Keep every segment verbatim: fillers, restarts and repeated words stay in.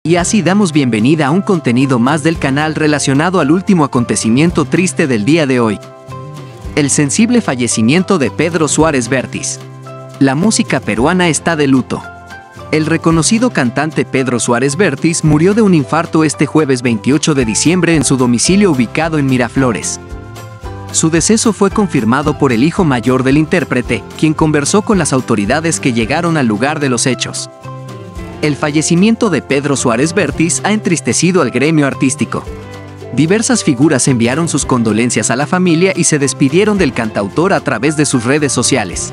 Y así damos bienvenida a un contenido más del canal relacionado al último acontecimiento triste del día de hoy. El sensible fallecimiento de Pedro Suárez Vértiz. La música peruana está de luto. El reconocido cantante Pedro Suárez Vértiz murió de un infarto este jueves veintiocho de diciembre en su domicilio ubicado en Miraflores. Su deceso fue confirmado por el hijo mayor del intérprete, quien conversó con las autoridades que llegaron al lugar de los hechos. El fallecimiento de Pedro Suárez Vértiz ha entristecido al gremio artístico. Diversas figuras enviaron sus condolencias a la familia y se despidieron del cantautor a través de sus redes sociales.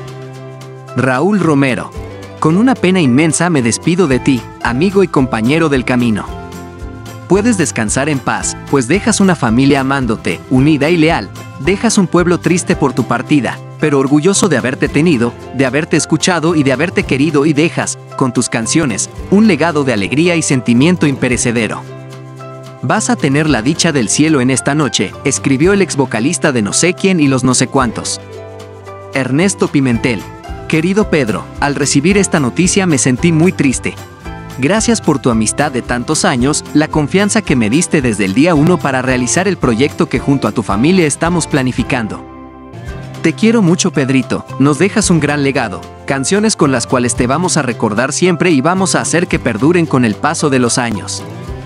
Raúl Romero. Con una pena inmensa me despido de ti, amigo y compañero del camino. Puedes descansar en paz, pues dejas una familia amándote, unida y leal. Dejas un pueblo triste por tu partida, pero orgulloso de haberte tenido, de haberte escuchado y de haberte querido, y dejas, con tus canciones, un legado de alegría y sentimiento imperecedero. Vas a tener la dicha del cielo en esta noche, escribió el ex vocalista de No sé quién y los no sé cuántos. Ernesto Pimentel. Querido Pedro, al recibir esta noticia me sentí muy triste. Gracias por tu amistad de tantos años, la confianza que me diste desde el día uno para realizar el proyecto que junto a tu familia estamos planificando. Te quiero mucho, Pedrito, nos dejas un gran legado, canciones con las cuales te vamos a recordar siempre y vamos a hacer que perduren con el paso de los años.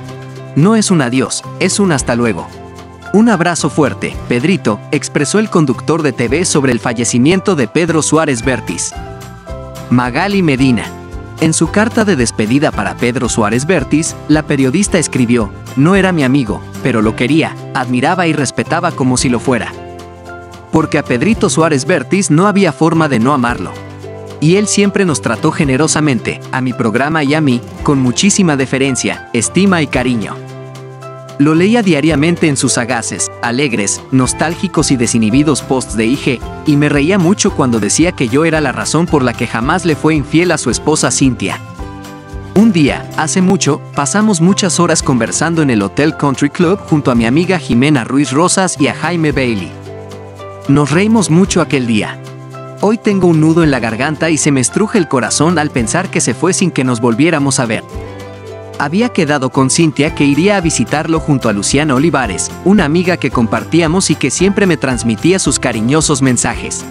No es un adiós, es un hasta luego. Un abrazo fuerte, Pedrito, expresó el conductor de T V sobre el fallecimiento de Pedro Suárez Vértiz. Magali Medina. En su carta de despedida para Pedro Suárez Vértiz, la periodista escribió: no era mi amigo, pero lo quería, admiraba y respetaba como si lo fuera. Porque a Pedrito Suárez Vértiz no había forma de no amarlo. Y él siempre nos trató generosamente, a mi programa y a mí, con muchísima deferencia, estima y cariño. Lo leía diariamente en sus sagaces, alegres, nostálgicos y desinhibidos posts de I G, y me reía mucho cuando decía que yo era la razón por la que jamás le fue infiel a su esposa Cintia. Un día, hace mucho, pasamos muchas horas conversando en el Hotel Country Club junto a mi amiga Jimena Ruiz Rosas y a Jaime Bailey. Nos reímos mucho aquel día. Hoy tengo un nudo en la garganta y se me estruje el corazón al pensar que se fue sin que nos volviéramos a ver. Había quedado con Cintia que iría a visitarlo junto a Luciana Olivares, una amiga que compartíamos y que siempre me transmitía sus cariñosos mensajes.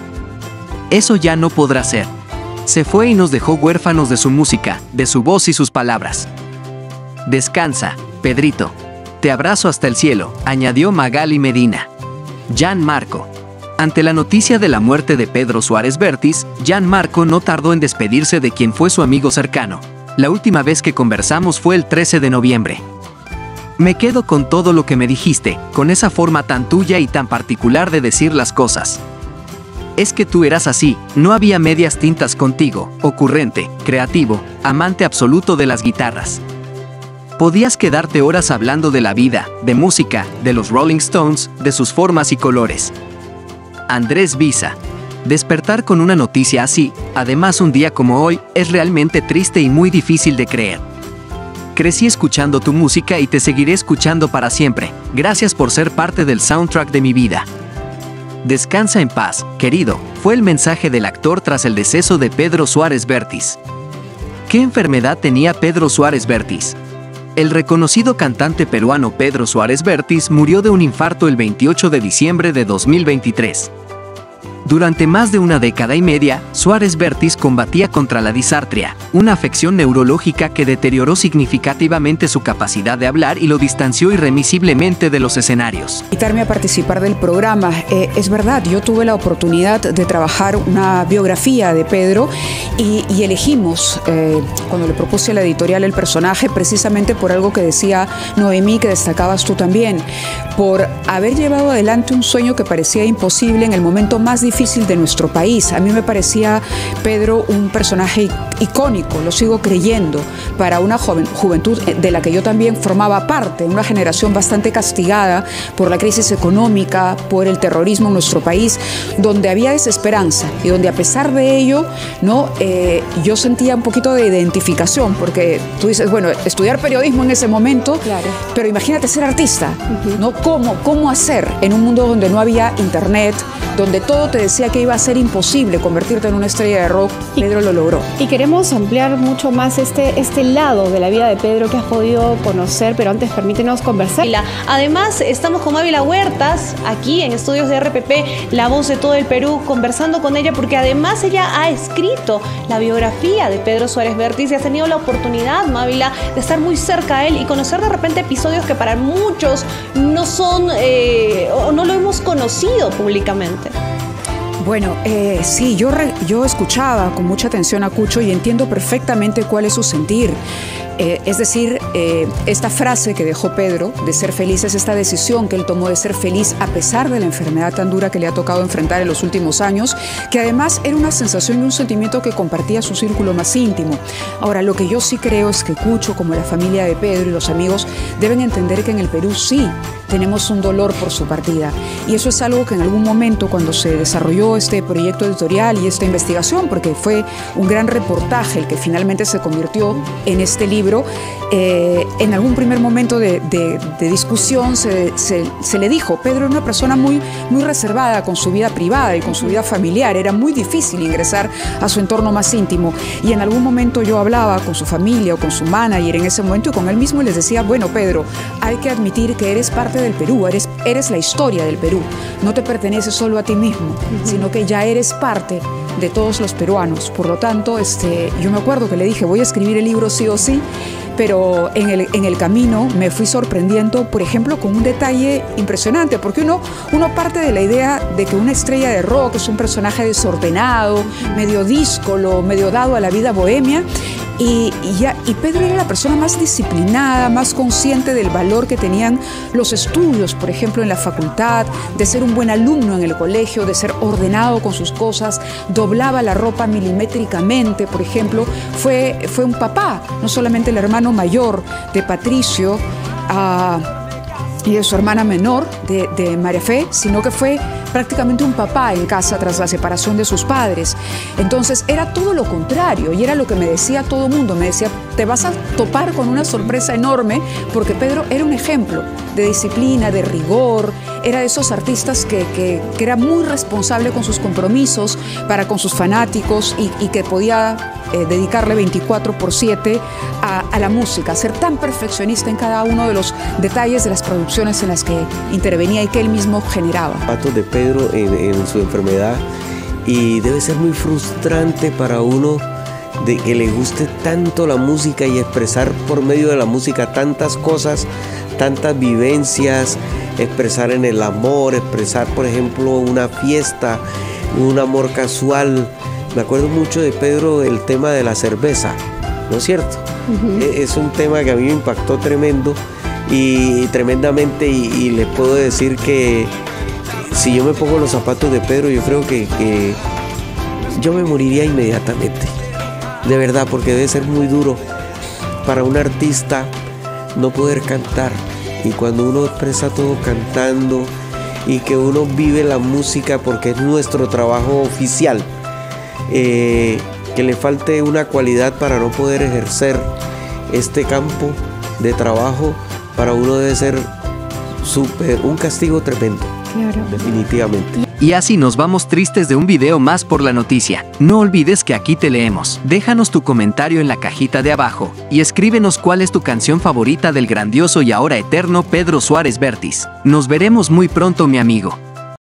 Eso ya no podrá ser. Se fue y nos dejó huérfanos de su música, de su voz y sus palabras. Descansa, Pedrito. Te abrazo hasta el cielo, añadió Magali Medina. Jan Marco. Ante la noticia de la muerte de Pedro Suárez Vértiz, Jan Marco no tardó en despedirse de quien fue su amigo cercano. La última vez que conversamos fue el trece de noviembre. Me quedo con todo lo que me dijiste, con esa forma tan tuya y tan particular de decir las cosas. Es que tú eras así, no había medias tintas contigo, ocurrente, creativo, amante absoluto de las guitarras. Podías quedarte horas hablando de la vida, de música, de los Rolling Stones, de sus formas y colores. Andrés Visa. Despertar con una noticia así, además un día como hoy, es realmente triste y muy difícil de creer. Crecí escuchando tu música y te seguiré escuchando para siempre. Gracias por ser parte del soundtrack de mi vida. Descansa en paz, querido, fue el mensaje del actor tras el deceso de Pedro Suárez Vértiz. ¿Qué enfermedad tenía Pedro Suárez Vértiz? El reconocido cantante peruano Pedro Suárez Vértiz murió de un infarto el veintiocho de diciembre de dos mil veintitrés. Durante más de una década y media, Suárez Vértiz combatía contra la disartria, una afección neurológica que deterioró significativamente su capacidad de hablar y lo distanció irremisiblemente de los escenarios. Invitarme a participar del programa. Eh, es verdad, yo tuve la oportunidad de trabajar una biografía de Pedro y, y elegimos, eh, cuando le propuse a la editorial el personaje, precisamente por algo que decía Noemí, que destacabas tú también, por haber llevado adelante un sueño que parecía imposible en el momento más difícil de nuestro país. A mí me parecía Pedro un personaje icónico, lo sigo creyendo, para una joven, juventud de la que yo también formaba parte, una generación bastante castigada por la crisis económica, por el terrorismo en nuestro país, donde había desesperanza y donde a pesar de ello, ¿no? Eh, yo sentía un poquito de identificación, porque tú dices, bueno, estudiar periodismo en ese momento, claro, pero imagínate ser artista, uh-huh. ¿no? ¿Cómo, ¿Cómo hacer en un mundo donde no había internet, donde todo te decía que iba a ser imposible convertirte en una estrella de rock? Pedro lo logró. Y queremos queremos ampliar mucho más este, este lado de la vida de Pedro que has podido conocer, pero antes permítenos conversar. Además, estamos con Mávila Huertas, aquí en Estudios de R P P, la voz de todo el Perú, conversando con ella, porque además ella ha escrito la biografía de Pedro Suárez Vértiz y has tenido la oportunidad, Mávila, de estar muy cerca a él y conocer de repente episodios que para muchos no son, eh, o no lo hemos conocido públicamente. Bueno, eh, sí, yo, re, yo escuchaba con mucha atención a Cucho y entiendo perfectamente cuál es su sentir. Eh, es decir, eh, esta frase que dejó Pedro de ser feliz es esta decisión que él tomó de ser feliz a pesar de la enfermedad tan dura que le ha tocado enfrentar en los últimos años, que además era una sensación y un sentimiento que compartía su círculo más íntimo. Ahora, lo que yo sí creo es que Cucho, como la familia de Pedro y los amigos, deben entender que en el Perú sí tenemos un dolor por su partida. Y eso es algo que en algún momento, cuando se desarrolló este proyecto editorial y esta investigación, porque fue un gran reportaje el que finalmente se convirtió en este libro, eh, en algún primer momento de, de, de discusión se, se, se le dijo, Pedro era una persona muy, muy reservada con su vida privada y con su vida familiar, era muy difícil ingresar a su entorno más íntimo. Y en algún momento yo hablaba con su familia o con su manager en ese momento y con él mismo les decía, bueno, Pedro, hay que admitir que eres parte del Perú, eres, eres la historia del Perú, no te perteneces solo a ti mismo, uh-huh. sino que ya eres parte de todos los peruanos. Por lo tanto, este, yo me acuerdo que le dije, voy a escribir el libro sí o sí, pero en el, en el camino me fui sorprendiendo, por ejemplo, con un detalle impresionante, porque uno, uno parte de la idea de que una estrella de rock es un personaje desordenado, medio díscolo, medio dado a la vida bohemia, Y, y, ya, y Pedro era la persona más disciplinada, más consciente del valor que tenían los estudios, por ejemplo, en la facultad, de ser un buen alumno en el colegio, de ser ordenado con sus cosas, doblaba la ropa milimétricamente, por ejemplo. Fue, fue un papá, no solamente el hermano mayor de Patricio uh, y de su hermana menor, de, de María Fe, sino que fue prácticamente un papá en casa tras la separación de sus padres. Entonces era todo lo contrario y era lo que me decía todo el mundo. Me decía, te vas a topar con una sorpresa enorme, porque Pedro era un ejemplo de disciplina, de rigor, era de esos artistas que, que, que era muy responsable con sus compromisos para con sus fanáticos y, y que podía eh, dedicarle veinticuatro por siete a, a la música, ser tan perfeccionista en cada uno de los detalles de las producciones en las que intervenía y que él mismo generaba. Patos de Pedro en, en su enfermedad, y debe ser muy frustrante para uno de que le guste tanto la música y expresar por medio de la música tantas cosas, tantas vivencias, expresar en el amor, expresar por ejemplo una fiesta, un amor casual. Me acuerdo mucho de Pedro el tema de la cerveza, ¿no es cierto? Uh-huh. Es un tema que a mí me impactó tremendo y tremendamente y, y les puedo decir que si yo me pongo los zapatos de Pedro, yo creo que, que yo me moriría inmediatamente, de verdad, porque debe ser muy duro para un artista no poder cantar, y cuando uno expresa todo cantando y que uno vive la música porque es nuestro trabajo oficial, eh, que le falte una cualidad para no poder ejercer este campo de trabajo, para uno debe ser super, un castigo tremendo. Claro. Definitivamente. Y así nos vamos tristes de un video más por la noticia. No olvides que aquí te leemos. Déjanos tu comentario en la cajita de abajo y escríbenos cuál es tu canción favorita del grandioso y ahora eterno Pedro Suárez Vértiz. Nos veremos muy pronto, mi amigo.